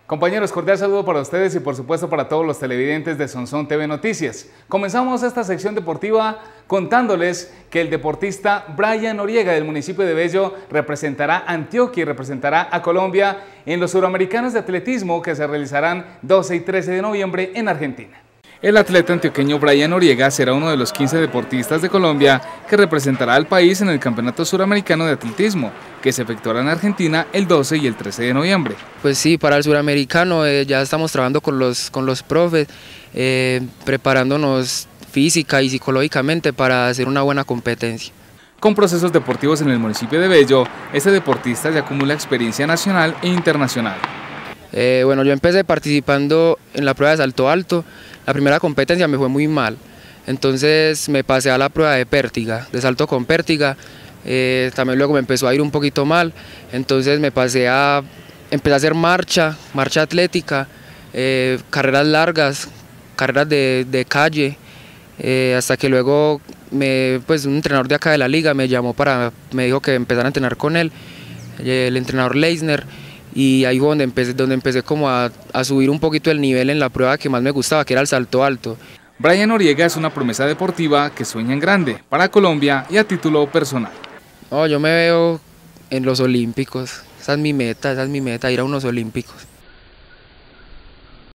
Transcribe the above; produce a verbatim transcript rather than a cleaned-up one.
Compañeros, cordial saludo para ustedes y por supuesto para todos los televidentes de Sonsón T V Noticias. Comenzamos esta sección deportiva contándoles que el deportista Brian Noriega del municipio de Bello representará a Antioquia y representará a Colombia en los Suramericanos de Atletismo que se realizarán doce y trece de noviembre en Argentina. El atleta antioqueño Brian Noriega será uno de los quince deportistas de Colombia que representará al país en el Campeonato Suramericano de Atletismo, que se efectuará en Argentina el doce y el trece de noviembre. Pues sí, para el Suramericano eh, ya estamos trabajando con los, con los profes, eh, preparándonos física y psicológicamente para hacer una buena competencia. Con procesos deportivos en el municipio de Bello, este deportista ya acumula experiencia nacional e internacional. Eh, bueno, yo empecé participando en la prueba de salto alto. La primera competencia me fue muy mal, entonces me pasé a la prueba de pértiga, de salto con pértiga. Eh, también luego me empezó a ir un poquito mal, entonces me pasé a, empecé a hacer marcha, marcha atlética, eh, carreras largas, carreras de, de calle, eh, hasta que luego me, pues, un entrenador de acá de la liga me llamó para, me dijo que empezara a entrenar con él, el entrenador Leisner. Y ahí fue donde empecé, donde empecé como a, a subir un poquito el nivel en la prueba que más me gustaba, que era el salto alto. Brian Noriega es una promesa deportiva que sueña en grande para Colombia y a título personal. No, yo me veo en los Olímpicos, esa es mi meta, esa es mi meta, ir a unos Olímpicos.